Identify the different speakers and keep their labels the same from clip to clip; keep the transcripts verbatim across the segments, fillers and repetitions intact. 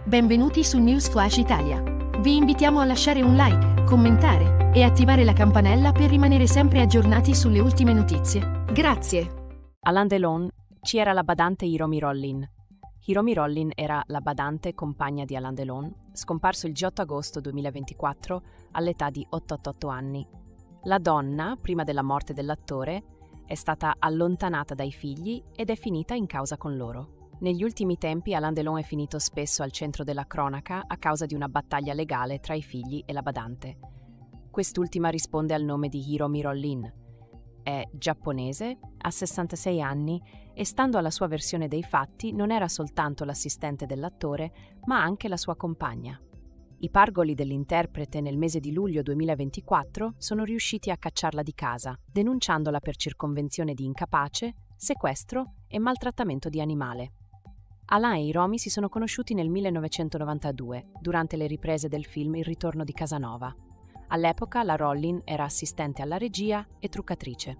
Speaker 1: Benvenuti su News Flash Italia. Vi invitiamo a lasciare un like, commentare e attivare la campanella per rimanere sempre aggiornati sulle ultime notizie. Grazie.
Speaker 2: Alain Delon ci era la badante Hiromi Rollin. Hiromi Rollin era la badante compagna di Alain Delon, scomparso il otto agosto duemilaventiquattro all'età di ottantotto anni. La donna, prima della morte dell'attore, è stata allontanata dai figli ed è finita in causa con loro. Negli ultimi tempi Alain Delon è finito spesso al centro della cronaca a causa di una battaglia legale tra i figli e la badante. Quest'ultima risponde al nome di Hiromi Rollin. È giapponese, ha sessantasei anni e, stando alla sua versione dei fatti, non era soltanto l'assistente dell'attore, ma anche la sua compagna. I pargoli dell'interprete nel mese di luglio duemilaventiquattro sono riusciti a cacciarla di casa, denunciandola per circonvenzione di incapace, sequestro e maltrattamento di animale. Alain e Hiromi si sono conosciuti nel millenovecentonovantadue, durante le riprese del film Il ritorno di Casanova. All'epoca la Rollin era assistente alla regia e truccatrice.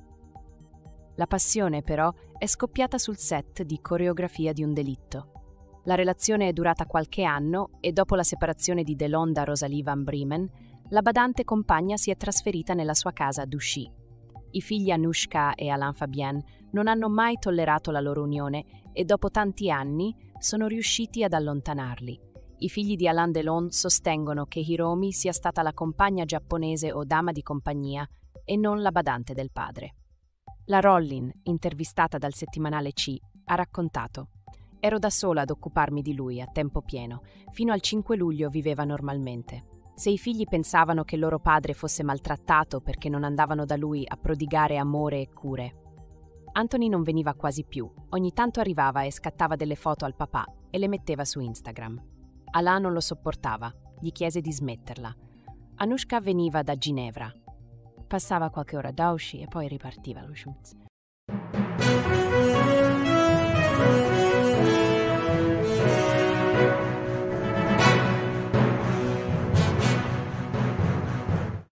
Speaker 2: La passione, però, è scoppiata sul set di Coreografia di un delitto. La relazione è durata qualche anno e dopo la separazione di Delon da Rosalie Van Bremen, la badante compagna si è trasferita nella sua casa a Douchy. I figli Anushka e Alain Fabien non hanno mai tollerato la loro unione e dopo tanti anni sono riusciti ad allontanarli. I figli di Alain Delon sostengono che Hiromi sia stata la compagna giapponese o dama di compagnia e non la badante del padre. La Rollin, intervistata dal settimanale C, ha raccontato: «Ero da sola ad occuparmi di lui a tempo pieno. Fino al cinque luglio viveva normalmente. Se i figli pensavano che loro padre fosse maltrattato perché non andavano da lui a prodigare amore e cure. Anthony non veniva quasi più. Ogni tanto arrivava e scattava delle foto al papà e le metteva su Instagram. Alain non lo sopportava, gli chiese di smetterla. Anushka veniva da Ginevra. Passava qualche ora a Douchy e poi ripartiva allo Schutz.